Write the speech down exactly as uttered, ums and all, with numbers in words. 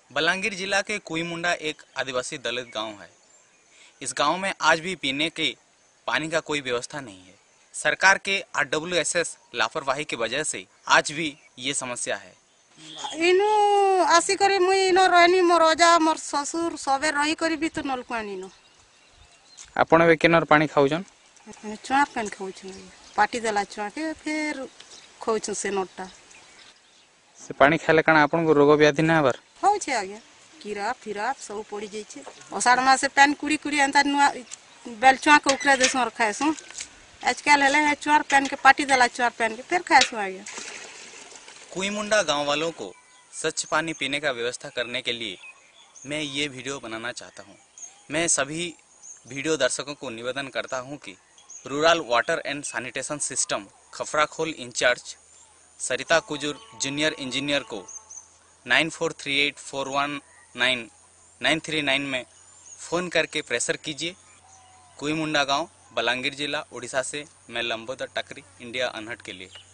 बलांगीर जिला के कुईमुंडा एक आदिवासी दलित गांव है। इस गांव में आज भी पीने के पानी का कोई व्यवस्था नहीं है। सरकार के आर डब्ल्यू एस एस लापरवाही की वजह से आज भी ये समस्या है। इनु आसी करी मुई इनो रहनी मोर अजा मोर ससुर सबे रही करी भी तो नलकुआ नीनो आपण वे केनर पानी खाउजन चुआर पानी खाउछु पाटी देला चुआ के फिर खाउछु से नोटा से पानी खाले कण आपण को रोग व्याधि ना हबर हो छे आगे कीड़ा फिरा सब पड़ी जाई छे अषाढ़ मास पानी कुड़ी कुड़ी अंता नुआ बेल चुआ के उकरे देसो और खाएसो आजकल हेले है चुआर पानी के पाटी देला चुआर पानी के फिर खाएसो आगे। कुईमुंडा गांव वालों को स्वच्छ पानी पीने का व्यवस्था करने के लिए मैं ये वीडियो बनाना चाहता हूँ। मैं सभी वीडियो दर्शकों को निवेदन करता हूँ कि rural water and sanitation system Khaprakhol incharge Sarita Kujur junior engineer को nine four three eight four one nine nine three nine में फ़ोन करके प्रेशर कीजिए। कुईमुंडा गांव, बलांगीर जिला, उड़ीसा से मैं लंबोदर टकरी, इंडिया अनहट के लिए।